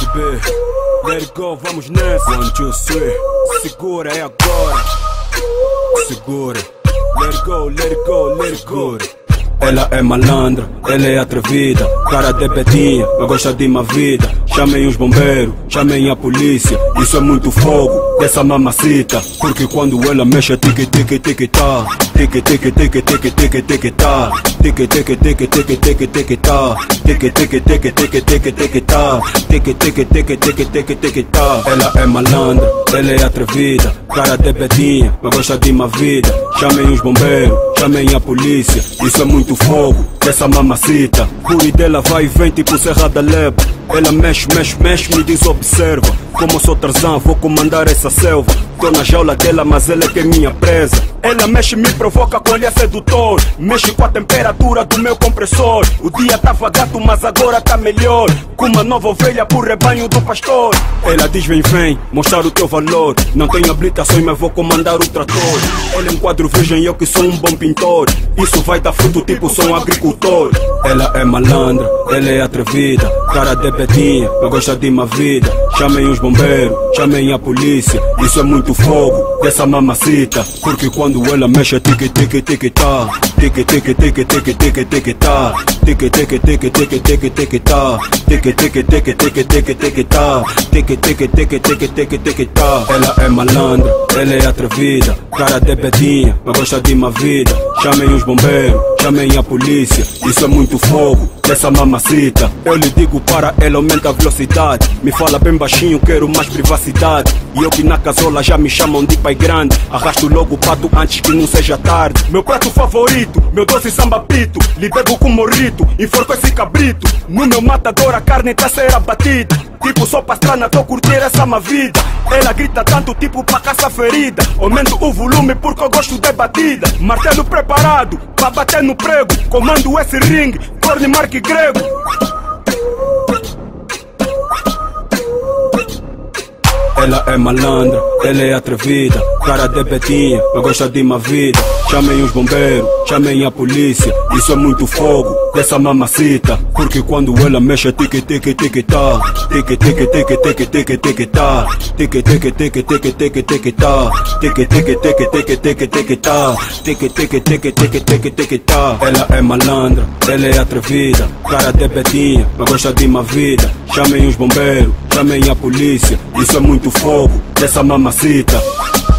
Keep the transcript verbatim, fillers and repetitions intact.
B, let it go, vamos nessa. One, two, three, segura, é agora. Segura, let it go, let it go, let it go. Ela é malandra, ela é atrevida, cara de betinha, mas gosta de uma vida. Chamem os bombeiros, chamem a polícia, isso é muito fogo dessa mamacita. Porque quando ela mexe, tique tique tique tá, tique tique tique tique tique tique tá, tique tique tique tique tique tique tá, tique tique tique tique tique tique tá, tique tique tique tique tique tique tá. Ela é malandra, ela é atrevida, cara de betinha, mas gosta de uma vida. Chamem os bombeiros, chamem a polícia, isso é muito fogo dessa mamacita. Fui dela vai e vem tipo Serra da Leba. Ela mexe, mexe, mexe, me desobserva. Como eu sou Tarzan, vou comandar essa selva. Tô na jaula dela, mas ela é que é minha presa. Ela mexe, me provoca com olhar sedutor. Mexe com a temperatura do meu compressor. O dia tava gato, mas agora tá melhor. Com uma nova ovelha pro rebanho do pastor. Ela diz vem, vem, mostrar o teu valor. Não tenho habilitações, mas vou comandar o trator. Ela é um quadro virgem, eu que sou um bom pintor. Isso vai dar fruto, tipo sou um agricultor. Ela é malandra, ela é atrevida, cara de betinha, mas gosta de uma vida. Chamem os bombeiros, chamem a polícia, isso é muito fogo dessa mamacita. Porque quando ela mexe, tique tique tique tá, tique tique tique tique tique tique tá, tique tique tique tique tique tique tá, tique tique tique tique tique tique tá, tique tique tique tique tique tique tá. Ela é malandra, ela é atrevida, cara de betinha, mas gosta de uma vida. Chamem os bombeiros, chamem a polícia, isso é muito fogo dessa mamacita. Eu lhe digo para ela aumenta a velocidade. Me fala bem baixinho, quero mais privacidade. E eu que na casola já me chamam de pai grande. Arrasto logo o pato antes que não seja tarde. Meu prato favorito, meu doce samba pito. Lhe bebo com morrito, enforco esse cabrito. No meu matador a carne tá a ser abatida. Tipo só pastrana, tô curtir essa má vida. Ela grita tanto tipo pra caça ferida. Aumento o volume porque eu gosto de batida. Martelo preparado pra bater no prego. Comando esse ringue, torne marque grego. Ela é malandra, ela é atrevida, cara de betinha, mas gosta de uma vida. Chamem os bombeiros, chamem a polícia, isso é muito fogo dessa mamacita. Porque quando ela mexe, tique tique tique tá, tique tique tique tique tique tique tá, tique tique tique tique tique tique tá, tique tique tique tique tique tique tá, tique tique tique tique tique tique tá. Ela é malandra, ela é atrevida, cara de betinha, mas gosta de uma vida. Chamem os bombeiros, chamem a polícia, isso é muito fogo dessa mamacita.